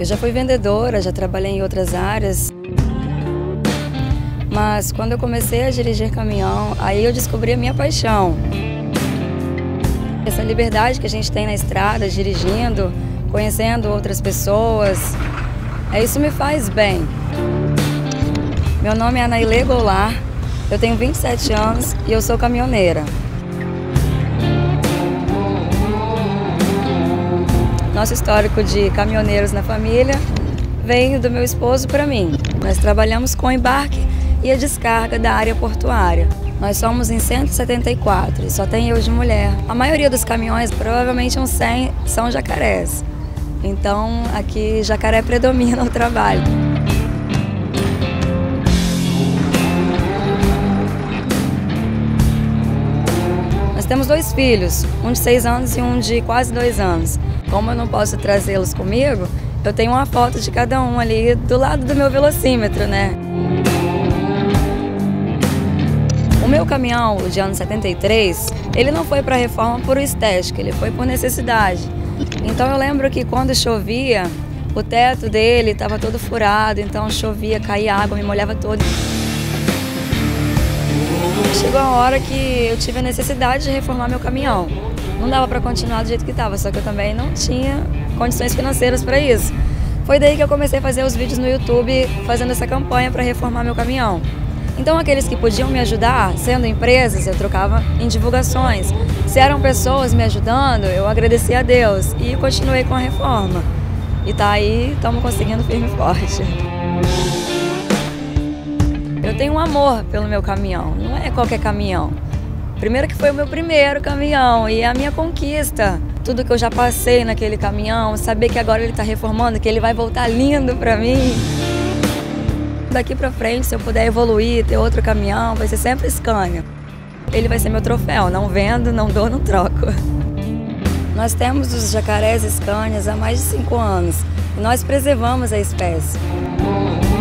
Eu já fui vendedora, já trabalhei em outras áreas, mas quando eu comecei a dirigir caminhão, aí eu descobri a minha paixão. Essa liberdade que a gente tem na estrada, dirigindo, conhecendo outras pessoas, isso me faz bem. Meu nome é Anailê Goulart, eu tenho 27 anos e eu sou caminhoneira. Nosso histórico de caminhoneiros na família veio do meu esposo para mim. Nós trabalhamos com o embarque e a descarga da área portuária. Nós somos em 174 e só tem eu de mulher. A maioria dos caminhões, provavelmente uns 100, são jacarés. Então aqui jacaré predomina o trabalho. Nós temos 2 filhos, um de 6 anos e um de quase 2 anos. Como eu não posso trazê-los comigo, eu tenho uma foto de cada um ali do lado do meu velocímetro, né? O meu caminhão, o de ano 73, ele não foi para reforma por estética, ele foi por necessidade. Então eu lembro que quando chovia, o teto dele estava todo furado, então chovia, caía água, me molhava todo. Chegou a hora que eu tive a necessidade de reformar meu caminhão. Não dava para continuar do jeito que estava, só que eu também não tinha condições financeiras para isso. Foi daí que eu comecei a fazer os vídeos no YouTube, fazendo essa campanha para reformar meu caminhão. Então aqueles que podiam me ajudar, sendo empresas, eu trocava em divulgações. Se eram pessoas me ajudando, eu agradecia a Deus e continuei com a reforma. E tá aí, estamos conseguindo firme e forte. Eu tenho um amor pelo meu caminhão, não é qualquer caminhão. Primeiro que foi o meu primeiro caminhão e a minha conquista. Tudo que eu já passei naquele caminhão, saber que agora ele está reformando, que ele vai voltar lindo para mim. Daqui para frente, se eu puder evoluir, ter outro caminhão, vai ser sempre Scania. Ele vai ser meu troféu, não vendo, não dou, não troco. Nós temos os jacarés Scanias há mais de 5 anos e nós preservamos a espécie.